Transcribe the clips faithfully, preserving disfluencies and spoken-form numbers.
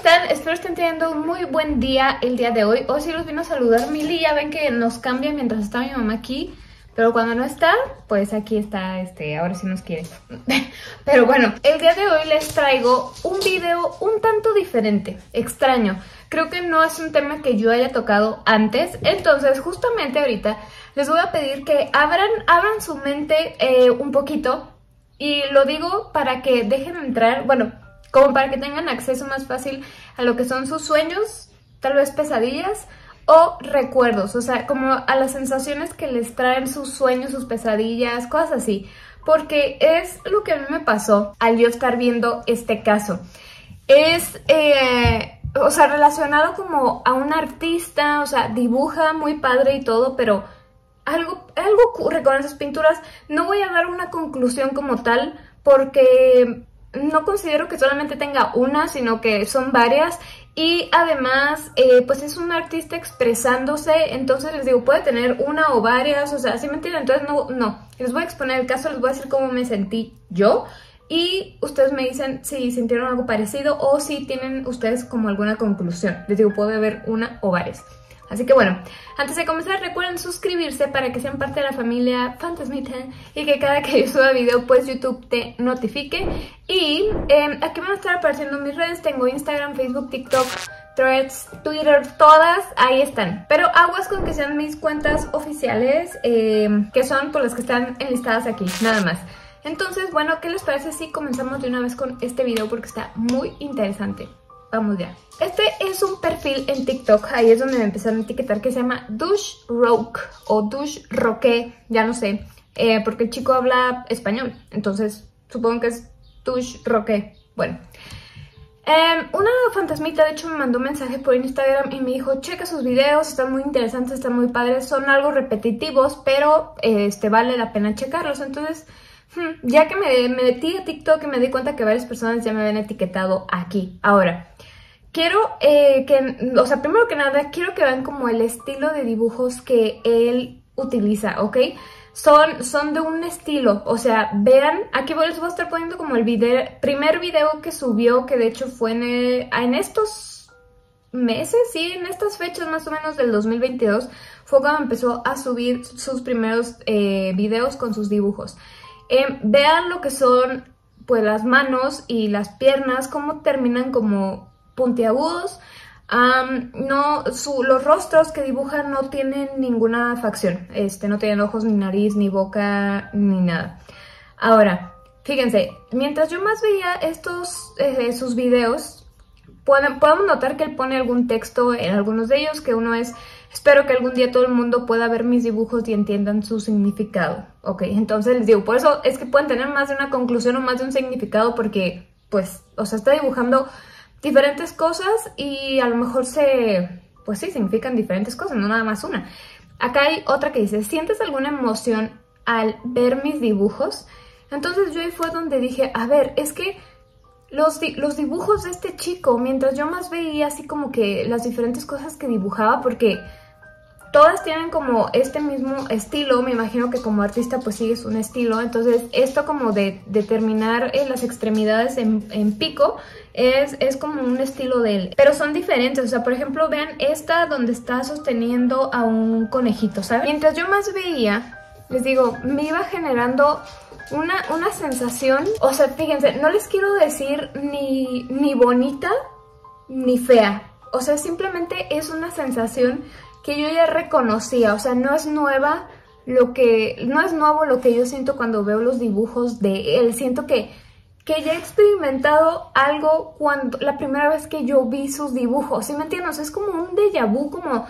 están? Espero estén teniendo un muy buen día el día de hoy. Hoy sí los vino a saludar Mili, ya ven que nos cambia mientras está mi mamá aquí. Pero cuando no está, pues aquí está, este, ahora sí nos quiere. Pero bueno, el día de hoy les traigo un video un tanto diferente, extraño. Creo que no es un tema que yo haya tocado antes. Entonces, justamente ahorita les voy a pedir que abran, abran su mente eh, un poquito. Y lo digo para que dejen entrar, bueno, como para que tengan acceso más fácil a lo que son sus sueños, tal vez pesadillas o recuerdos, o sea, como a las sensaciones que les traen sus sueños, sus pesadillas, cosas así, porque es lo que a mí me pasó al yo estar viendo este caso. Es, eh, o sea, relacionado como a un artista, o sea, dibuja muy padre y todo, pero algo, algo ocurre con esas pinturas. No voy a dar una conclusión como tal, porque no considero que solamente tenga una, sino que son varias. Y además, eh, pues es un artista expresándose, entonces les digo, puede tener una o varias, o sea, ¿sí me entienden? Entonces no, no, les voy a exponer el caso, les voy a decir cómo me sentí yo y ustedes me dicen si sintieron algo parecido o si tienen ustedes como alguna conclusión. Les digo, puede haber una o varias. Así que bueno, antes de comenzar recuerden suscribirse para que sean parte de la familia Fantasmita y que cada que yo suba video pues YouTube te notifique. Y eh, aquí van a estar apareciendo mis redes, tengo Instagram, Facebook, TikTok, Threads, Twitter, todas ahí están. Pero aguas con que sean mis cuentas oficiales, eh, que son por las que están enlistadas aquí, nada más. Entonces bueno, ¿qué les parece si comenzamos de una vez con este video porque está muy interesante? Vamos ya. Este es un perfil en TikTok, ahí es donde me empezaron a etiquetar, que se llama Douche Roque o Douche Roque, ya no sé, eh, porque el chico habla español, entonces supongo que es Douche Roque. Bueno, eh, una fantasmita de hecho me mandó un mensaje por Instagram y me dijo, checa sus videos, están muy interesantes, están muy padres, son algo repetitivos, pero eh, este, vale la pena checarlos. Entonces, hmm, ya que me, me metí a TikTok y me di cuenta que varias personas ya me habían etiquetado aquí. Ahora, quiero eh, que, o sea, primero que nada, quiero que vean como el estilo de dibujos que él utiliza, ¿ok? Son, son de un estilo, o sea, vean, aquí les voy a estar poniendo como el video, primer video que subió, que de hecho fue en, el, en estos meses, sí, en estas fechas más o menos del dos mil veintidós, fue cuando empezó a subir sus primeros eh, videos con sus dibujos. Eh, vean lo que son, pues, las manos y las piernas, cómo terminan como puntiagudos. Um, no, su, los rostros que dibujan no tienen ninguna facción, este, no tienen ojos, ni nariz, ni boca, ni nada. Ahora, fíjense, mientras yo más veía estos, eh, sus videos, pueden, podemos notar que él pone algún texto en algunos de ellos, que uno es, espero que algún día todo el mundo pueda ver mis dibujos y entiendan su significado. Ok, entonces les digo, por eso es que pueden tener más de una conclusión o más de un significado, porque, pues, o sea, está dibujando diferentes cosas y a lo mejor se, pues sí, significan diferentes cosas, no nada más una. Acá hay otra que dice, ¿sientes alguna emoción al ver mis dibujos? Entonces yo ahí fue donde dije, a ver, es que los, los dibujos de este chico, mientras yo más veía así como que las diferentes cosas que dibujaba, porque todas tienen como este mismo estilo, me imagino que como artista pues sigues un estilo, entonces esto como de, de terminar en las extremidades en, en pico es, es como un estilo de él, pero son diferentes. O sea, por ejemplo, vean esta donde está sosteniendo a un conejito, ¿saben? Mientras yo más veía, les digo, me iba generando una, una sensación, o sea, fíjense, no les quiero decir ni, ni bonita ni fea, o sea, simplemente es una sensación que yo ya reconocía, o sea, no es nueva lo que, no es nuevo lo que yo siento cuando veo los dibujos de él. Siento que, que ya he experimentado algo cuando, la primera vez que yo vi sus dibujos, ¿sí me entiendes? Es como un déjà vu, como,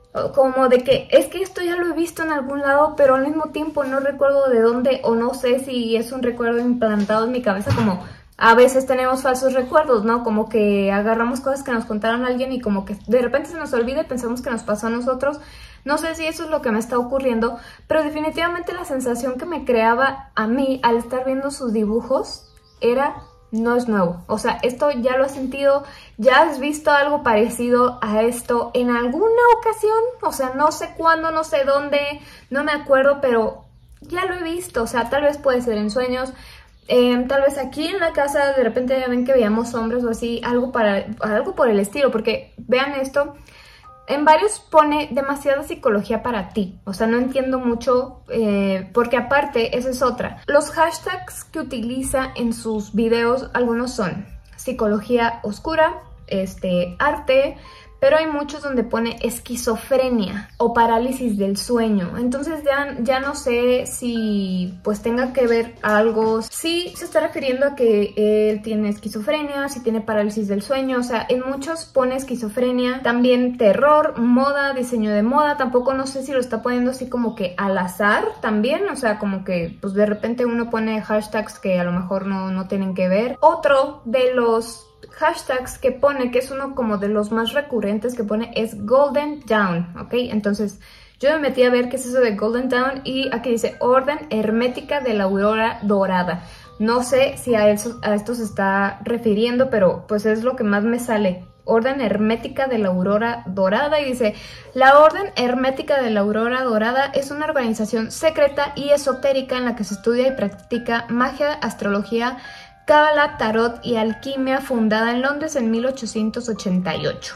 como de que, es que esto ya lo he visto en algún lado, pero al mismo tiempo no recuerdo de dónde, o no sé si es un recuerdo implantado en mi cabeza, como a veces tenemos falsos recuerdos, ¿no? Como que agarramos cosas que nos contaron a alguien y como que de repente se nos olvida y pensamos que nos pasó a nosotros. No sé si eso es lo que me está ocurriendo, pero definitivamente la sensación que me creaba a mí al estar viendo sus dibujos era, no es nuevo. O sea, esto ya lo has sentido, ya has visto algo parecido a esto en alguna ocasión. O sea, no sé cuándo, no sé dónde, no me acuerdo, pero ya lo he visto. O sea, tal vez puede ser en sueños. Eh, tal vez aquí en la casa de repente ya ven que veíamos sombras o así, algo, para, algo por el estilo, porque vean esto, en varios pone demasiada psicología para ti, o sea, no entiendo mucho, eh, porque aparte, esa es otra, los hashtags que utiliza en sus videos, algunos son psicología oscura, este, arte, pero hay muchos donde pone esquizofrenia o parálisis del sueño. Entonces ya, ya no sé si pues tenga que ver algo. Sí se está refiriendo a que él tiene esquizofrenia, si tiene parálisis del sueño. O sea, en muchos pone esquizofrenia. También terror, moda, diseño de moda. Tampoco no sé si lo está poniendo así como que al azar también. O sea, como que pues de repente uno pone hashtags que a lo mejor no, no tienen que ver. Otro de los hashtags que pone, que es uno como de los más recurrentes que pone, es Golden Dawn, ¿ok? Entonces yo me metí a ver qué es eso de Golden Dawn y aquí dice orden hermética de la aurora dorada. No sé si a, eso, a esto se está refiriendo, pero pues es lo que más me sale. Orden hermética de la aurora dorada, y dice: la orden hermética de la aurora dorada es una organización secreta y esotérica en la que se estudia y practica magia, astrología, cábala, tarot y alquimia, fundada en Londres en mil ochocientos ochenta y ocho.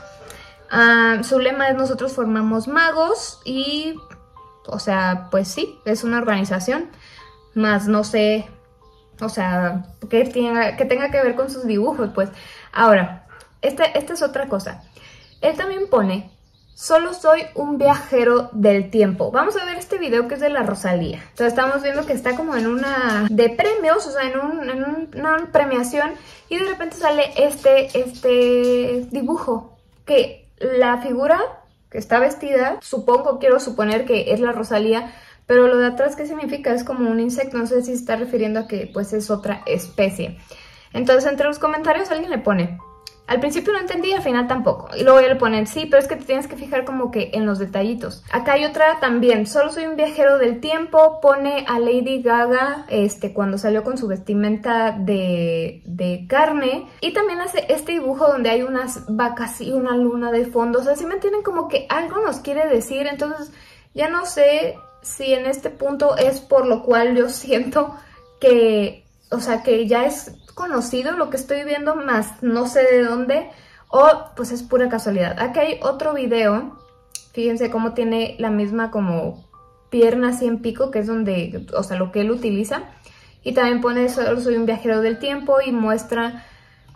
Uh, su lema es nosotros formamos magos y, o sea, pues sí, es una organización, más no sé, o sea, que tenga, que tenga que ver con sus dibujos, pues. Ahora, esta, esta es otra cosa. Él también pone: solo soy un viajero del tiempo. Vamos a ver este video que es de la Rosalía. O sea, estamos viendo que está como en una de premios, o sea, en, un, en un, una premiación, y de repente sale este, este dibujo, que la figura que está vestida, supongo, quiero suponer que es la Rosalía, pero lo de atrás, ¿qué significa? Es como un insecto, no sé si se está refiriendo a que pues es otra especie. Entonces, entre los comentarios alguien le pone: al principio no entendí, al final tampoco. Y luego ya le ponen: sí, pero es que te tienes que fijar como que en los detallitos. Acá hay otra también: solo soy un viajero del tiempo. Pone a Lady Gaga este, cuando salió con su vestimenta de, de carne. Y también hace este dibujo donde hay unas vacas y una luna de fondo. O sea, si me entienden, como que algo nos quiere decir. Entonces ya no sé si en este punto es por lo cual yo siento que, o sea, que ya es conocido lo que estoy viendo, más no sé de dónde, o pues es pura casualidad. Aquí hay otro video, fíjense cómo tiene la misma como pierna así en pico, que es donde, o sea, lo que él utiliza, y también pone: solo soy un viajero del tiempo, y muestra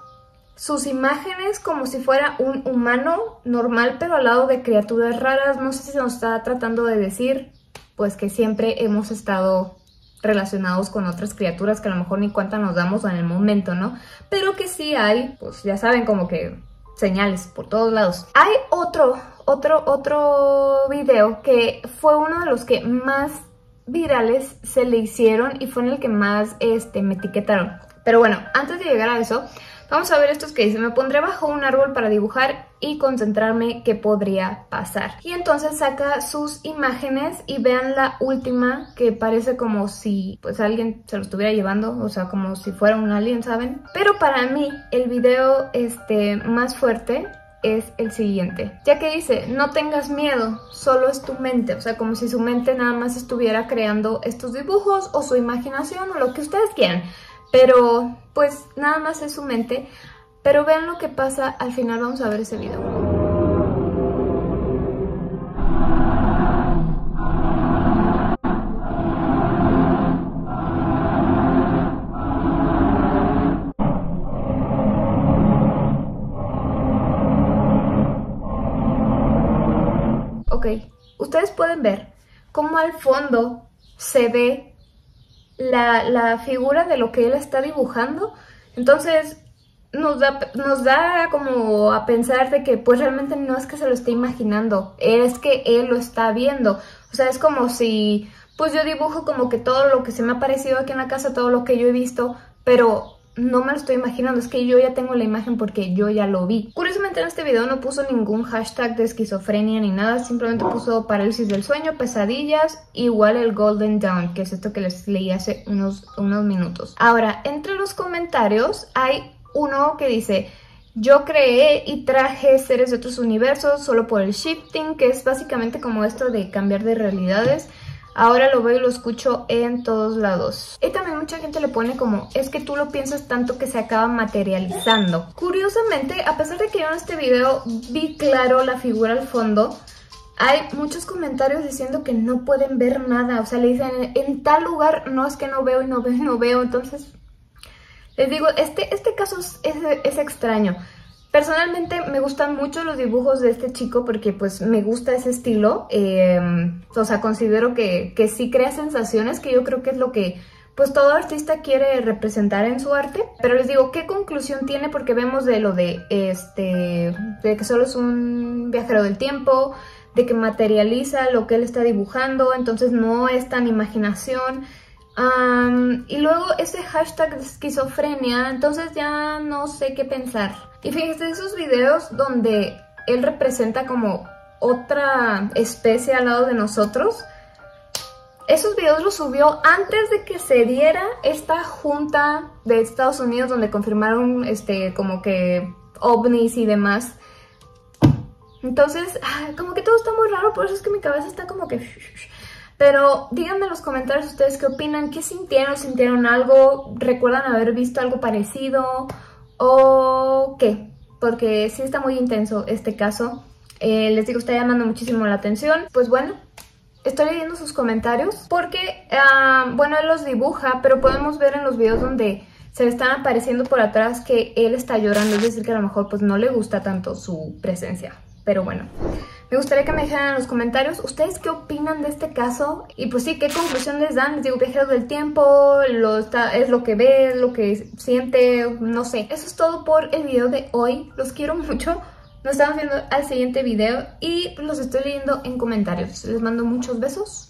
sus imágenes como si fuera un humano normal, pero al lado de criaturas raras. No sé si nos está tratando de decir pues que siempre hemos estado relacionados con otras criaturas que a lo mejor ni cuenta nos damos en el momento, ¿no? Pero que sí hay, pues ya saben, como que señales por todos lados. Hay otro, otro, otro video que fue uno de los que más virales se le hicieron y fue en el que más este, me etiquetaron. Pero bueno, antes de llegar a eso, vamos a ver estos que dicen: me pondré bajo un árbol para dibujar y concentrarme qué podría pasar. Y entonces saca sus imágenes y vean la última, que parece como si pues alguien se lo estuviera llevando, o sea, como si fuera un alien, ¿saben? Pero para mí el video este, más fuerte es el siguiente, ya que dice: no tengas miedo, solo es tu mente. O sea, como si su mente nada más estuviera creando estos dibujos, o su imaginación, o lo que ustedes quieran. Pero pues nada más es su mente. Pero vean lo que pasa al final. Vamos a ver ese video. Ok, ustedes pueden ver cómo al fondo se ve La, la figura de lo que él está dibujando. Entonces nos da, nos da como a pensar de que pues realmente no es que se lo esté imaginando, es que él lo está viendo. O sea, es como si pues yo dibujo como que todo lo que se me ha parecido aquí en la casa, todo lo que yo he visto, pero no me lo estoy imaginando, es que yo ya tengo la imagen porque yo ya lo vi. Curiosamente en este video no puso ningún hashtag de esquizofrenia ni nada, simplemente puso parálisis del sueño, pesadillas, igual el Golden Dawn, que es esto que les leí hace unos, unos minutos. Ahora, entre los comentarios hay uno que dice: yo creé y traje seres de otros universos solo por el shifting, que es básicamente como esto de cambiar de realidades. ahora lo veo y lo escucho en todos lados. Y también mucha gente le pone como, es que tú lo piensas tanto que se acaba materializando. Curiosamente, a pesar de que yo en este video vi claro la figura al fondo, hay muchos comentarios diciendo que no pueden ver nada. O sea, le dicen, en tal lugar, no, es que no veo y no veo y no veo. Entonces, les digo, este, este caso es, es, es extraño. Personalmente me gustan mucho los dibujos de este chico porque pues me gusta ese estilo, eh, o sea, considero que, que sí crea sensaciones, que yo creo que es lo que pues todo artista quiere representar en su arte. Pero les digo, ¿qué conclusión tiene? Porque vemos de lo de, este, de que solo es un viajero del tiempo, de que materializa lo que él está dibujando, entonces no es tan imaginación. Um, y luego ese hashtag de esquizofrenia, entonces ya no sé qué pensar. Y fíjense, esos videos donde él representa como otra especie al lado de nosotros, esos videos los subió antes de que se diera esta junta de Estados Unidos donde confirmaron este como que ovnis y demás. Entonces, como que todo está muy raro, por eso es que mi cabeza está como que... Pero díganme en los comentarios ustedes qué opinan, qué sintieron, sintieron algo, recuerdan haber visto algo parecido o qué, porque sí está muy intenso este caso. Eh, les digo, está llamando muchísimo la atención. Pues bueno, estoy leyendo sus comentarios porque, uh, bueno, él los dibuja, pero podemos ver en los videos donde se le están apareciendo por atrás que él está llorando, es decir que a lo mejor pues no le gusta tanto su presencia. Pero bueno, me gustaría que me dijeran en los comentarios ustedes qué opinan de este caso. Y pues sí, qué conclusión les dan. Les digo, viajeros del tiempo, lo está, es lo que ve, es lo que siente, no sé. Eso es todo por el video de hoy. Los quiero mucho. Nos estamos viendo al siguiente video y los estoy leyendo en comentarios. Les mando muchos besos.